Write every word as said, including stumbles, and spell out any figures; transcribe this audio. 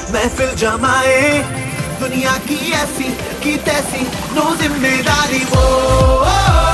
महफिल जमाए दुनिया की ऐसी की तैसी नो जिम्मेदारी वो